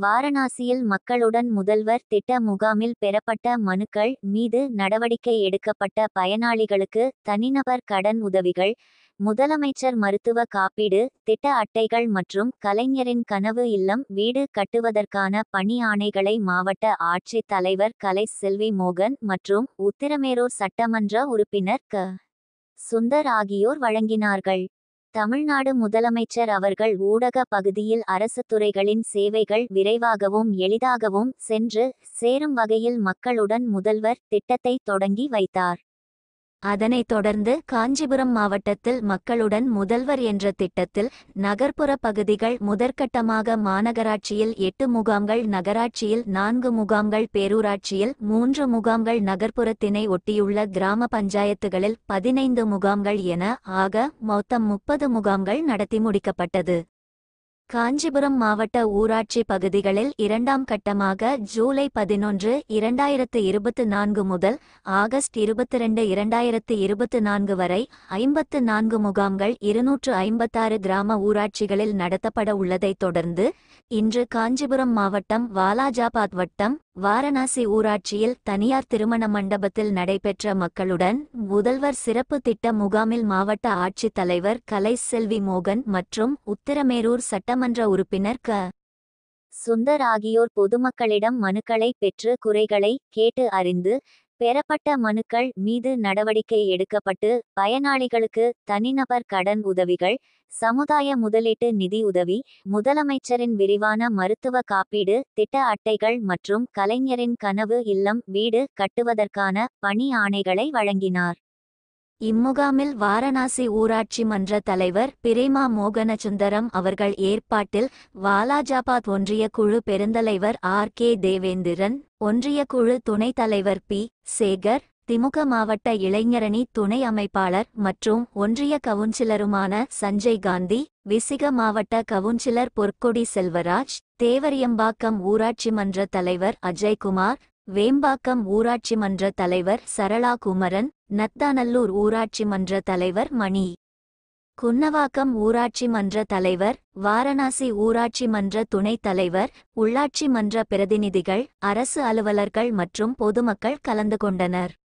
வாரணாசியில் மக்களுடன் முதல்வர் திட்ட முகாமில் பெறப்பட்ட மனுக்கள் மீது நடவடிக்கை எடுக்கப்பட்ட பயனாளிகளுக்கு தனிநபர் கடன் உதவிகள், முதலமைச்சர் மருத்துவ காப்பீடு திட்ட அட்டைகள் மற்றும் கலைஞரின் கனவு இல்லம் வீடு கட்டுவதற்கான பணி ஆணைகளை மாவட்ட ஆட்சித் தலைவர் கலை செல்வி மோகன் மற்றும் உத்திரமேரூர் சட்டமன்ற உறுப்பினர் சுந்தர் ஆகியோர் வழங்கினார்கள். தமிழ்நாடு முதலமைச்சர் அவர்கள் ஊடக பகுதியில் அரசு துறைகளின் சேவைகள் விரைவாகவும் எளிதாகவும் சென்று சேரும் வகையில் மக்களுடன் முதல்வர் திட்டத்தை தொடங்கி வைத்தார். அதனைத் தொடர்ந்து காஞ்சிபுரம் மாவட்டத்தில் மக்களுடன் முதல்வர் என்ற திட்டத்தில் நகர்ப்புற பகுதிகள் முதற்கட்டமாக மாநகராட்சியில் 8 முகாம்கள், நகராட்சியில் 4 முகாம்கள், பேரூராட்சியில் 3 முகாம்கள், நகர்ப்புறத்தினை ஒட்டியுள்ள கிராம பஞ்சாயத்துகளில் 15 முகாம்கள் என ஆக மொத்தம் 30 முகாம்கள் நடத்தி முடிக்கப்பட்டது. காஞ்சிபுரம் மாவட்ட ஊராட்சி பகுதிகளில் 2ஆம் கட்டமாக ஜூலை 11, 2024 முதல் ஆகஸ்ட் 22, 2024 வரை 54 முகாம்கள் 256 கிராம ஊராட்சிகளில் நடத்தப்பட உள்ளதைத் தொடர்ந்து இன்று காஞ்சிபுரம் மாவட்டம் வாலாஜாபாத் வட்டம் வாரணாசி ஊராட்சியில் தனியார் திருமண மண்டபத்தில் நடைபெற்ற மக்களுடன் முதல்வர் சிறப்பு திட்ட முகாமில் மாவட்ட ஆட்சித் தலைவர் கலை செல்வி மோகன் மற்றும் உத்திரமேரூர் சட்டமன்ற உறுப்பினர் சுந்தர் ஆகியோர் பொதுமக்களிடம் மனுக்களை பெற்று குறைகளை கேட்டு அறிந்து பெறப்பட்ட மனுக்கள் மீது நடவடிக்கை எடுக்கப்பட்டு பயனாளிகளுக்கு தனிநபர் கடன் உதவிகள், சமுதாய முதலீட்டு நிதி உதவி, முதலமைச்சரின் விரிவான மருத்துவ காப்பீடு திட்ட அட்டைகள் மற்றும் கலைஞரின் கனவு இல்லம் வீடு கட்டுவதற்கான பணி ஆணைகளை வழங்கினார். இம்முகாமில் வாரணாசி ஊராட்சி மன்ற தலைவர் பிரேமா மோகனசுந்தரம் அவர்கள் ஏற்பாட்டில் வாலாஜாபாத் ஒன்றிய குழு பெருந்தலைவர் R.K. தேவேந்திரன், ஒன்றிய குழு துணைத் தலைவர் P. சேகர், திமுக மாவட்ட இளைஞரணி துணை அமைப்பாளர் மற்றும் ஒன்றிய கவுன்சிலருமான சஞ்சய் காந்தி, விசிக மாவட்ட கவுன்சிலர் பொற்கொடி செல்வராஜ், தேவரியம்பாக்கம் ஊராட்சி மன்ற தலைவர் அஜய்குமார், வேம்பாக்கம் ஊராட்சி மன்ற தலைவர் சரளா குமரன், நத்தாநல்லூர் ஊராட்சி மன்ற தலைவர் மணி, குன்னவாக்கம் ஊராட்சி மன்ற தலைவர், வாரணாசி ஊராட்சி மன்ற துணைத் தலைவர், உள்ளாட்சி மன்ற பிரதிநிதிகள், அரசு அலுவலர்கள் மற்றும் பொதுமக்கள் கலந்து கொண்டனர்.